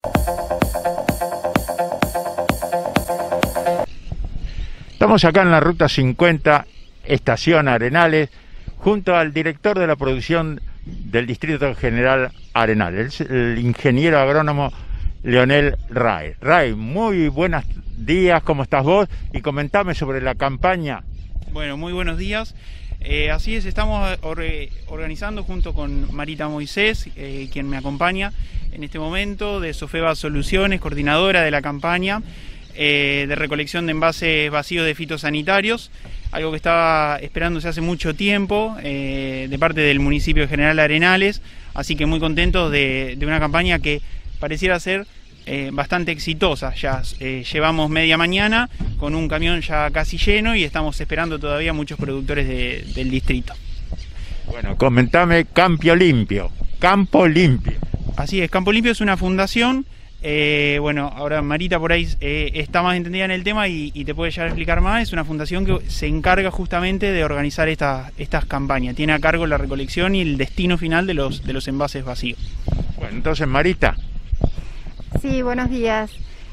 Estamos acá en la ruta 50, estación Arenales, junto al director de la producción del Distrito General Arenales, el ingeniero agrónomo Leonel Ray. Ray, muy buenos días, ¿cómo estás vos? Y comentame sobre la campaña. Bueno, muy buenos días. Así es, estamos organizando junto con Marita Moisés, quien me acompaña en este momento, de Sofeva Soluciones, coordinadora de la campaña de recolección de envases vacíos de fitosanitarios, algo que estaba esperándose hace mucho tiempo de parte del municipio de General Arenales, así que muy contentos de una campaña que pareciera ser bastante exitosa. Ya llevamos media mañana con un camión ya casi lleno y estamos esperando todavía muchos productores del distrito. Bueno, comentame Campo Limpio. Campo Limpio. Así es, Campo Limpio es una fundación. Bueno, ahora Marita por ahí está más entendida en el tema y te puede llegar a explicar más. Es una fundación que se encarga justamente de organizar estas campañas. Tiene a cargo la recolección y el destino final de los envases vacíos. Bueno, entonces Marita. Sí, buenos días.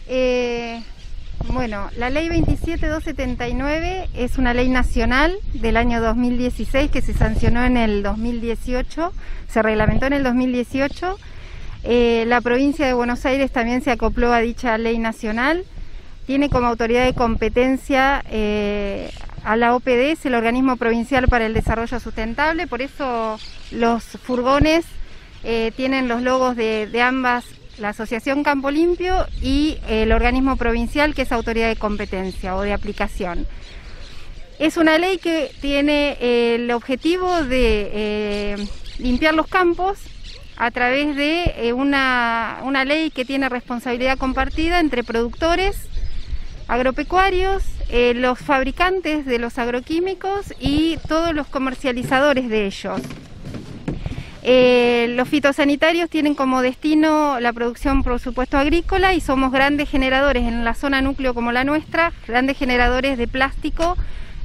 Bueno, la ley 27279 es una ley nacional del año 2016 que se sancionó en el 2018, se reglamentó en el 2018. La provincia de Buenos Aires también se acopló a dicha ley nacional. Tiene como autoridad de competencia a la OPD, el Organismo Provincial para el Desarrollo Sustentable, por eso los furgones tienen los logos de ambas, la Asociación Campo Limpio y el organismo provincial, que es autoridad de competencia o de aplicación. Es una ley que tiene el objetivo de limpiar los campos a través de una ley que tiene responsabilidad compartida entre productores agropecuarios, los fabricantes de los agroquímicos y todos los comercializadores de ellos. Los fitosanitarios tienen como destino la producción, por supuesto, agrícola, y somos grandes generadores en la zona núcleo como la nuestra, grandes generadores de plástico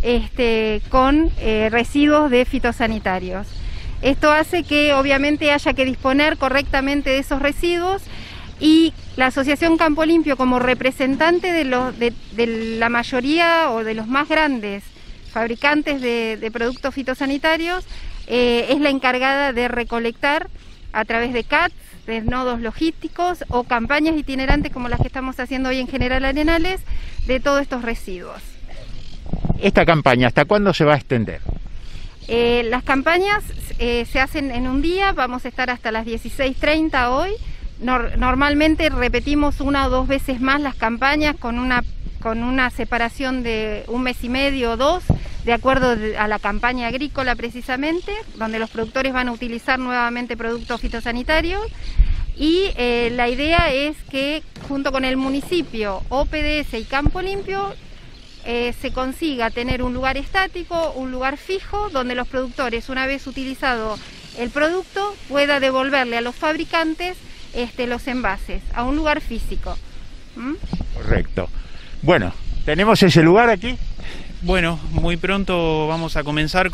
con residuos de fitosanitarios. Esto hace que obviamente haya que disponer correctamente de esos residuos, y la Asociación Campo Limpio, como representante de la mayoría o de los más grandes fabricantes de productos fitosanitarios, es la encargada de recolectar a través de CATs, de nodos logísticos o campañas itinerantes como las que estamos haciendo hoy en General Arenales, de todos estos residuos. ¿Esta campaña hasta cuándo se va a extender? Las campañas se hacen en un día, vamos a estar hasta las 16:30 hoy. Normalmente repetimos una o dos veces más las campañas con una separación de un mes y medio o dos, de acuerdo a la campaña agrícola precisamente, donde los productores van a utilizar nuevamente productos fitosanitarios. Y la idea es que junto con el municipio, OPDS y Campo Limpio, se consiga tener un lugar estático, un lugar fijo, donde los productores, una vez utilizado el producto, pueda devolverle a los fabricantes los envases a un lugar físico. Correcto. Bueno, ¿tenemos ese lugar aquí? Bueno, muy pronto vamos a comenzar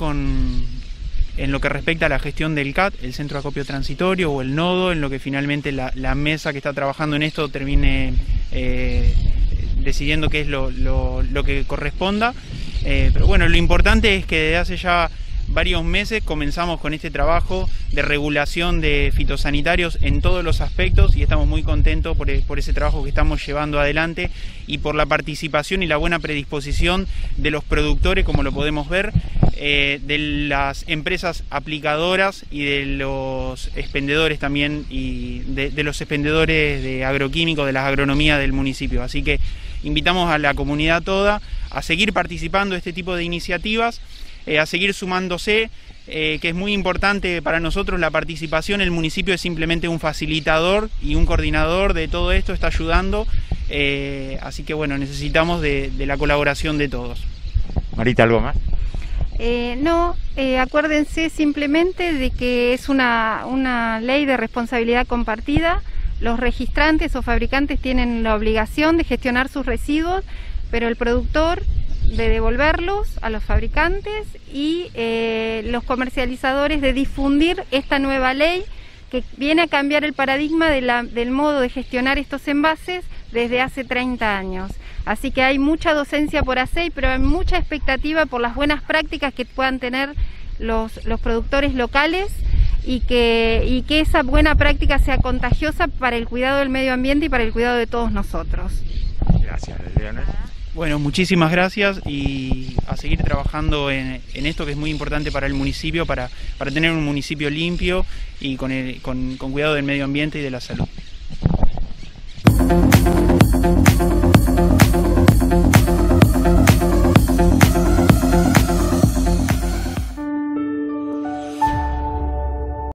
en lo que respecta a la gestión del CAT, el Centro de Acopio Transitorio, o el nodo, en lo que finalmente la mesa que está trabajando en esto termine decidiendo qué es lo que corresponda. Pero bueno, lo importante es que desde hace ya varios meses comenzamos con este trabajo de regulación de fitosanitarios en todos los aspectos, y estamos muy contentos por ese trabajo que estamos llevando adelante y por la participación y la buena predisposición de los productores, como lo podemos ver, de las empresas aplicadoras y de los expendedores también, y de los expendedores de agroquímicos, de las agronomías del municipio. Así que invitamos a la comunidad toda a seguir participando de este tipo de iniciativas, a seguir sumándose, que es muy importante para nosotros la participación. El municipio es simplemente un facilitador y un coordinador de todo esto, está ayudando, así que bueno, necesitamos de la colaboración de todos. Marita, ¿algo más? No, acuérdense simplemente de que es una ley de responsabilidad compartida. Los registrantes o fabricantes tienen la obligación de gestionar sus residuos, pero el productor de devolverlos a los fabricantes, y los comercializadores de difundir esta nueva ley que viene a cambiar el paradigma del modo de gestionar estos envases desde hace 30 años. Así que hay mucha docencia por hacer, pero hay mucha expectativa por las buenas prácticas que puedan tener los productores locales y que esa buena práctica sea contagiosa para el cuidado del medio ambiente y para el cuidado de todos nosotros. Gracias, Leonel. Bueno, muchísimas gracias y a seguir trabajando en esto que es muy importante para el municipio, para tener un municipio limpio y con cuidado del medio ambiente y de la salud.